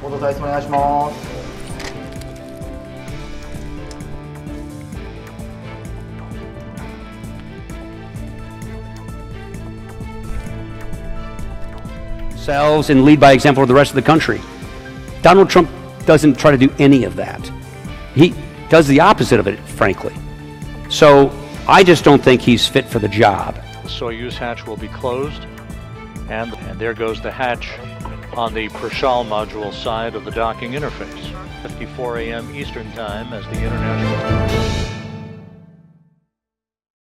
報道体質お願いします。 Selves and lead by example for the rest of the country. Donald Trump doesn't try to do any of that. He does the opposite of it, frankly. So I just don't think he's fit for the job. The Soyuz hatch will be closed, and there goes the hatch on the Prashal module side of the docking interface. 54 a.m. Eastern Time as the International